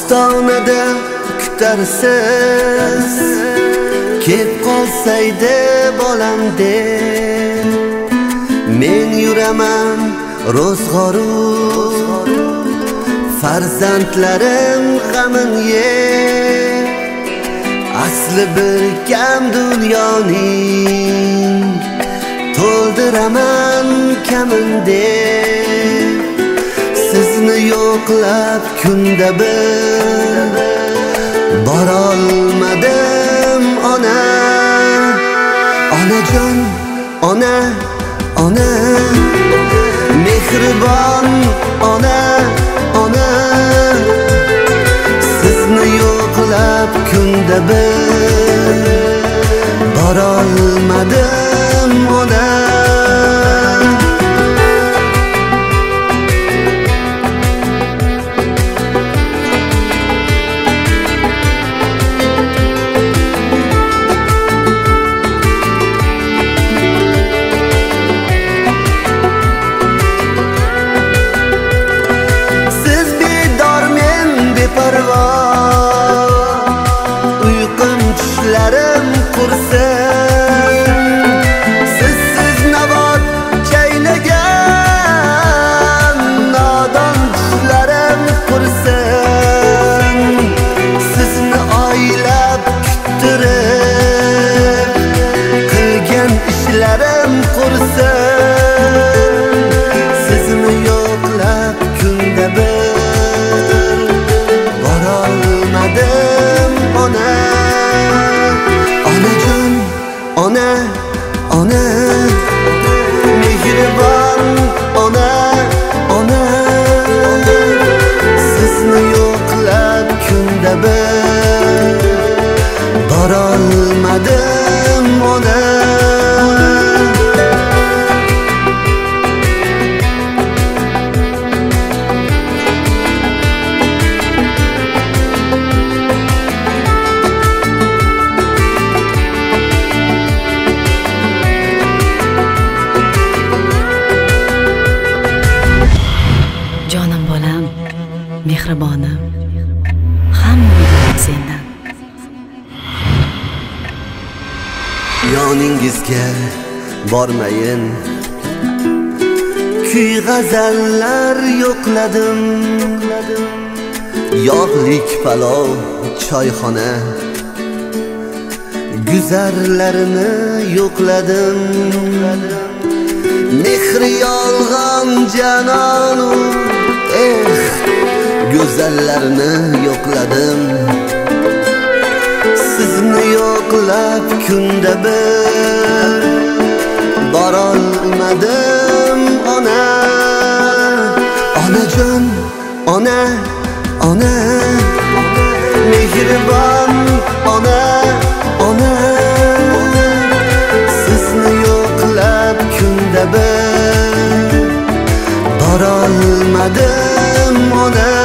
ostonada kutarsiz, kelib qolsaydi bolam deb. Men yuraman ro'zg'oru, farzandlarim g'amin yer. Asli bir kam dunyoning to'ldiraman kamin deb. Sizni yo'qlab kunda bir borolmadim ona. Onajon, ona, ona, mehribon ona, ona. Sizni yo'qlab kunda bir borolmadim ona. Uyqum tushlarim qursin, sizsiz navot chaynagan nodon tushlarim qursin. Sizni oylab kuttirib qilgan ishlarim qursin. Sizni yo'qlab kunda bir borolmadim ona. Onajon, ona, ona, mehribon ona, ona. Sizni yo'qlab kunda bir borolmadim ona. Jonim bolam, mehribonim, hamma sendan. Yoningizga bormayin, kuy g'azallar yo'qladim. Yog'lik palov, choyxona, guzarlarini yo'qladim. Mehri yolg'on janonu, go'zallarni yo'qladim. Sizni yo'qlab kunda bir borolmadim ona. Onajon, ona, ona, mehribon ona, ona. Sizni yo'qlab kunda bir borolmadim ona.